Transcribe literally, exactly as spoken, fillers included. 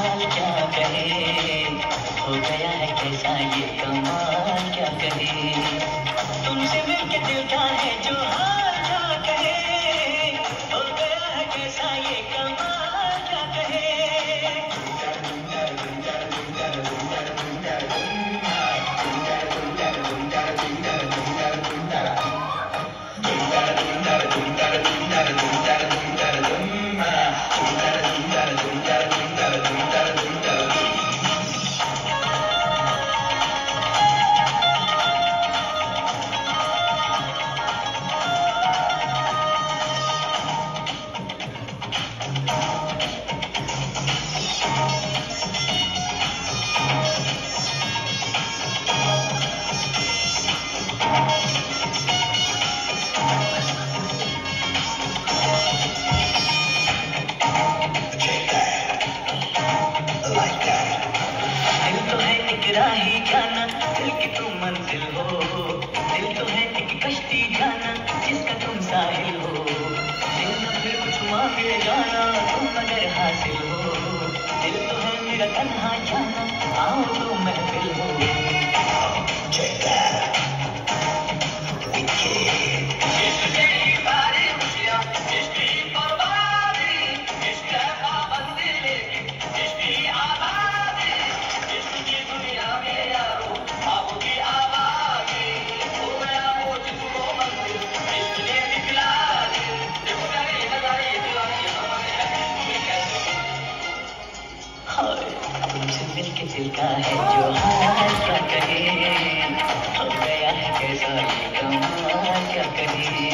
हाल क्या कहे, हो गया है कैसा ये कमाल क्या कहे, तुमसे मिलके दिल का है जो हाल क्या कहे, हो गया है कैसा ये कमाल क्या कहे। राही जाना दिल की तुम मंजिल हो, दिल तो है एक कश्ती जाना जिसका तुम साहिल हो, दिल न फिर कुछ मांगे जाना तुम अगर हासिल हो, दिल तो है मेरा तन्हा जाना आओ तो महफिल हो। तुमसे मिलके दिल का है जो हाल क्या कहे, हो गया है कैसा ये कमाल क्या कहे।